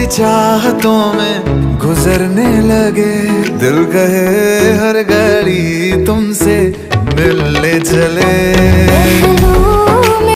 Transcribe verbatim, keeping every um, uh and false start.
तेरी चाहतों में गुजरने लगे, दिल कहे हर घड़ी तुमसे मिलने चले।